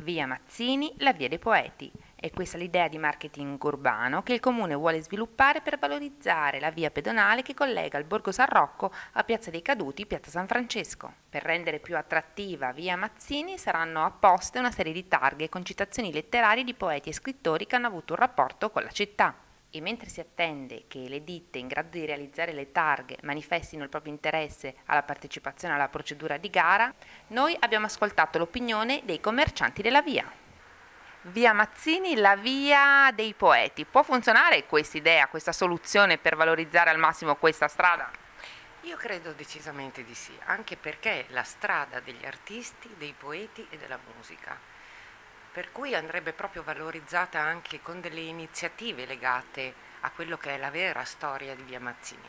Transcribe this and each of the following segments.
Via Mazzini, la via dei poeti. È questa l'idea di marketing urbano che il comune vuole sviluppare per valorizzare la via pedonale che collega il Borgo San Rocco a Piazza dei Caduti, Piazza San Francesco. Per rendere più attrattiva via Mazzini saranno apposte una serie di targhe con citazioni letterarie di poeti e scrittori che hanno avuto un rapporto con la città. E mentre si attende che le ditte in grado di realizzare le targhe manifestino il proprio interesse alla partecipazione alla procedura di gara, noi abbiamo ascoltato l'opinione dei commercianti della via. Via Mazzini, la via dei poeti. Può funzionare questa idea, questa soluzione per valorizzare al massimo questa strada? Io credo decisamente di sì, anche perché è la strada degli artisti, dei poeti e della musica, per cui andrebbe proprio valorizzata anche con delle iniziative legate a quello che è la vera storia di via Mazzini.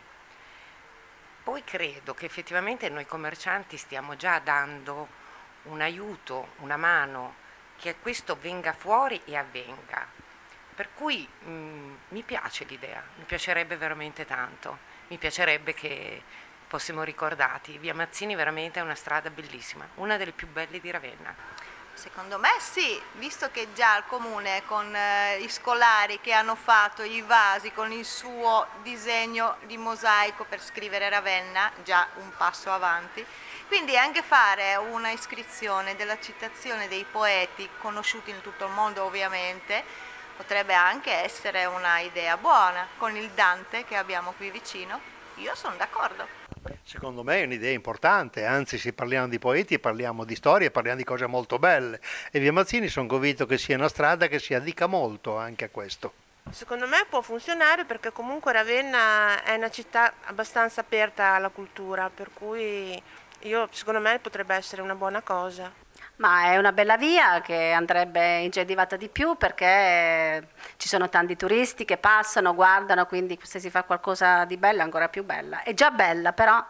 Poi credo che effettivamente noi commercianti stiamo già dando un aiuto, una mano, che questo venga fuori e avvenga. Per cui mi piace l'idea, mi piacerebbe veramente tanto, mi piacerebbe che fossimo ricordati. Via Mazzini veramente è una strada bellissima, una delle più belle di Ravenna. Secondo me sì, visto che già il comune con i scolari che hanno fatto i vasi con il suo disegno di mosaico per scrivere Ravenna, già un passo avanti, quindi anche fare una iscrizione della citazione dei poeti conosciuti in tutto il mondo ovviamente, potrebbe anche essere una idea buona con il Dante che abbiamo qui vicino, io sono d'accordo. Secondo me è un'idea importante, anzi se parliamo di poeti parliamo di storie, parliamo di cose molto belle e via Mazzini sono convinto che sia una strada che si addica molto anche a questo. Secondo me può funzionare perché comunque Ravenna è una città abbastanza aperta alla cultura, per cui secondo me potrebbe essere una buona cosa. Ma è una bella via che andrebbe incentivata di più perché ci sono tanti turisti che passano, guardano, quindi se si fa qualcosa di bello è ancora più bella. È già bella però.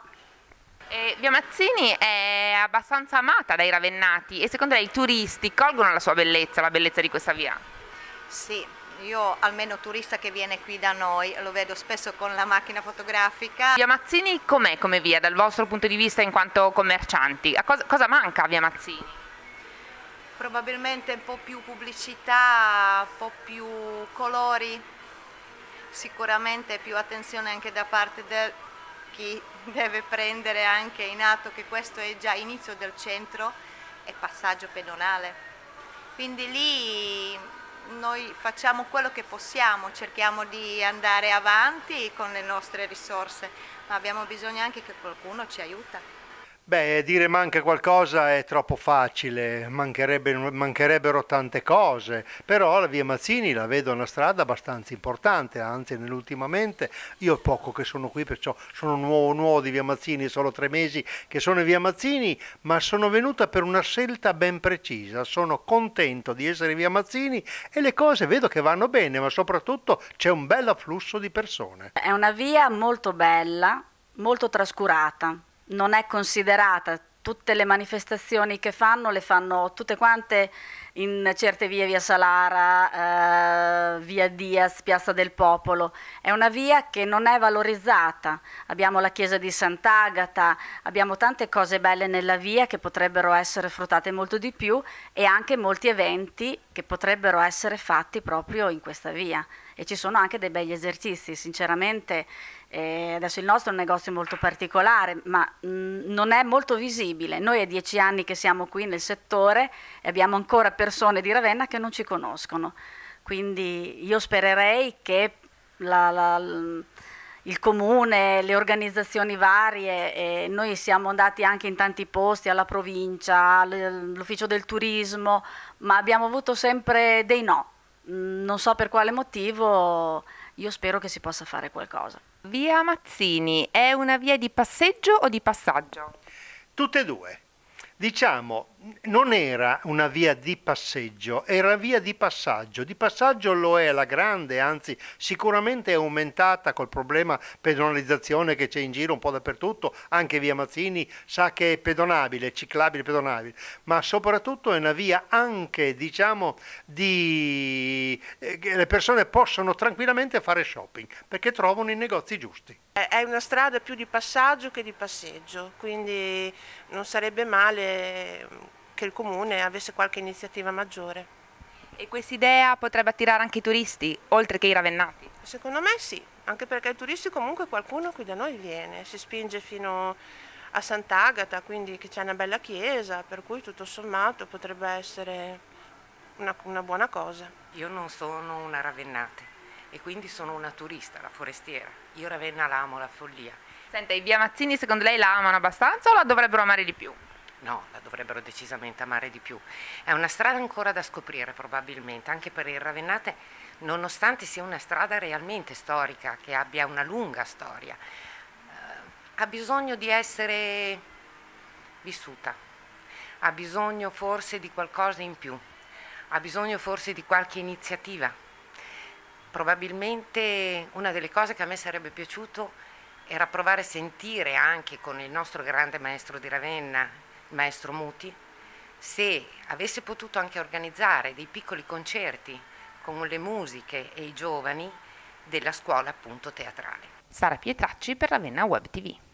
Via Mazzini è abbastanza amata dai ravennati e secondo lei i turisti colgono la sua bellezza, la bellezza di questa via? Sì, io almeno turista che viene qui da noi lo vedo spesso con la macchina fotografica. Via Mazzini com'è come via dal vostro punto di vista in quanto commercianti? Cosa manca a via Mazzini? Probabilmente un po' più pubblicità, un po' più colori, sicuramente più attenzione anche da parte di chi deve prendere anche in atto che questo è già inizio del centro e passaggio pedonale. Quindi lì noi facciamo quello che possiamo, cerchiamo di andare avanti con le nostre risorse, ma abbiamo bisogno anche che qualcuno ci aiuta. Beh, dire manca qualcosa è troppo facile, mancherebbero tante cose, però la via Mazzini la vedo una strada abbastanza importante, anzi nell'ultimamente, io è poco che sono qui, perciò sono nuovo di via Mazzini, solo 3 mesi che sono in via Mazzini, ma sono venuta per una scelta ben precisa, sono contento di essere via Mazzini e le cose vedo che vanno bene, ma soprattutto c'è un bel afflusso di persone. È una via molto bella, molto trascurata. Non è considerata, tutte le manifestazioni che fanno le fanno tutte quante in certe vie, via Salara, via Diaz, Piazza del Popolo. È una via che non è valorizzata, abbiamo la chiesa di Sant'Agata, abbiamo tante cose belle nella via che potrebbero essere sfruttate molto di più e anche molti eventi che potrebbero essere fatti proprio in questa via. E ci sono anche dei begli esercizi, sinceramente. Adesso il nostro è un negozio molto particolare, ma non è molto visibile. Noi è 10 anni che siamo qui nel settore e abbiamo ancora persone di Ravenna che non ci conoscono. Quindi io spererei che il comune, le organizzazioni varie, noi siamo andati anche in tanti posti, alla provincia, all'ufficio del turismo, ma abbiamo avuto sempre dei no. Non so per quale motivo, io spero che si possa fare qualcosa. Via Mazzini è una via di passeggio o di passaggio? Tutte e due. Diciamo, non era una via di passeggio, era via di passaggio. Di passaggio lo è la grande, anzi sicuramente è aumentata col problema pedonalizzazione che c'è in giro un po' dappertutto, anche via Mazzini sa che è pedonabile, ciclabile, pedonabile, ma soprattutto è una via anche, diciamo, che le persone possono tranquillamente fare shopping, perché trovano i negozi giusti. È una strada più di passaggio che di passeggio, quindi non sarebbe male che il comune avesse qualche iniziativa maggiore. E questa idea potrebbe attirare anche i turisti, oltre che i ravennati? Secondo me sì, anche perché i turisti comunque qualcuno qui da noi viene, si spinge fino a Sant'Agata, quindi che c'è una bella chiesa, per cui tutto sommato potrebbe essere una buona cosa. Io non sono una ravennate e quindi sono una turista, la forestiera. Io Ravenna la amo, la follia. Senta, i Via Mazzini secondo lei la amano abbastanza o la dovrebbero amare di più? No, la dovrebbero decisamente amare di più. È una strada ancora da scoprire probabilmente, anche per il Ravennate, nonostante sia una strada realmente storica, che abbia una lunga storia. Ha bisogno di essere vissuta, ha bisogno forse di qualcosa in più, ha bisogno forse di qualche iniziativa. Probabilmente una delle cose che a me sarebbe piaciuto era provare a sentire anche con il nostro grande maestro di Ravenna, il maestro Muti, se avesse potuto anche organizzare dei piccoli concerti con le musiche e i giovani della scuola appunto teatrale. Sara Pietracci per Ravenna Web TV.